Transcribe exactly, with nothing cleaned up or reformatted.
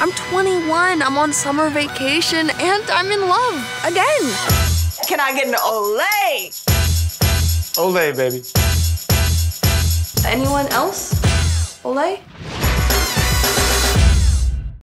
I'm twenty-one, I'm on summer vacation, and I'm in love again. Can I get an Olay? Olay, baby. Anyone else? Olay?